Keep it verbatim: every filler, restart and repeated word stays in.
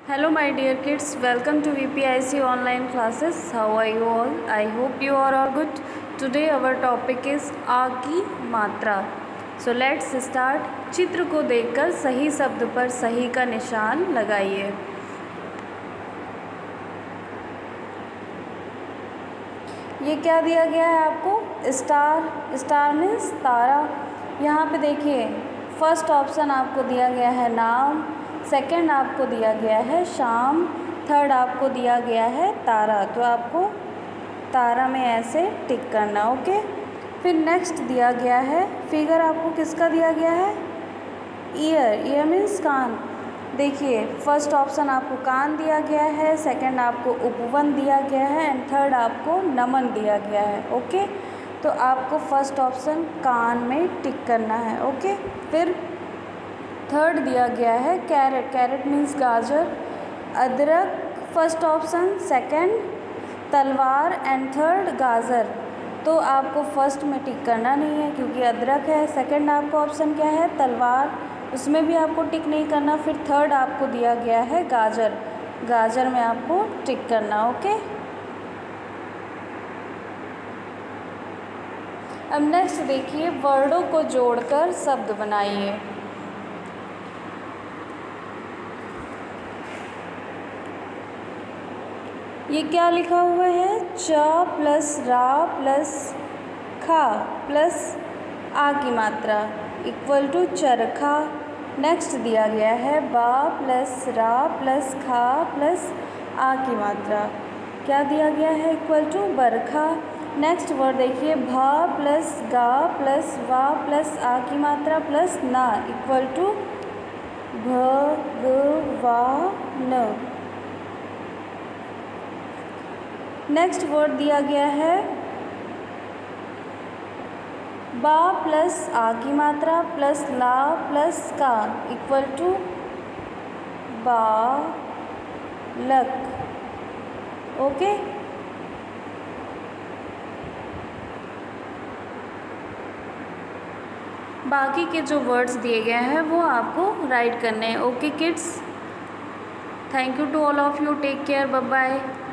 Hello my dear kids, welcome to V P I C online classes. How are you all? I hope you are all good. Today our topic is आ की मात्रा. So let's start. चित्र को देखकर सही शब्द पर सही का निशान लगाइए. ये क्या दिया गया है आपको? स्टार. स्टार मीन्स तारा. यहाँ पे देखिए फर्स्ट ऑप्शन आपको दिया गया है नाम, सेकंड आपको दिया गया है शाम, थर्ड आपको दिया गया है तारा. तो आपको तारा में ऐसे टिक करना. ओके. फिर नेक्स्ट दिया गया है फिगर. आपको किसका दिया गया है? ईयर. ईयर मीन्स कान. देखिए फर्स्ट ऑप्शन आपको कान दिया गया है, सेकंड आपको उपवन दिया गया है एंड थर्ड आपको नमन दिया गया है. ओके. तो आपको फर्स्ट ऑप्शन कान में टिक करना है. ओके. फिर थर्ड दिया गया है कैरेट. कैरेट मीन्स गाजर. अदरक फर्स्ट ऑप्शन, सेकंड तलवार एंड थर्ड गाजर. तो आपको फर्स्ट में टिक करना नहीं है क्योंकि अदरक है. सेकंड आपका ऑप्शन क्या है? तलवार. उसमें भी आपको टिक नहीं करना. फिर थर्ड आपको दिया गया है गाजर. गाजर में आपको टिक करना. ओके. अब नेक्स्ट देखिए वर्डों को जोड़कर शब्द बनाइए. ये क्या लिखा हुआ है? च प्लस रा प्लस खा प्लस आ की मात्रा इक्वल टू चरखा. नेक्स्ट दिया गया है बा प्लस रा प्लस खा प्लस आ की मात्रा. क्या दिया गया है? इक्वल टू बरखा. नेक्स्ट वर्ड देखिए भा प्लस गा प्लस वा प्लस आ की मात्रा प्लस ना इक्वल टू भ ग वा न. नेक्स्ट वर्ड दिया गया है बा प्लस आ की मात्रा प्लस ला प्लस का इक्वल टू बा लक. ओके. बाकी के जो वर्ड्स दिए गए हैं वो आपको राइट करने हैं. Okay kids, thank you to all of you. Take care. Bye bye.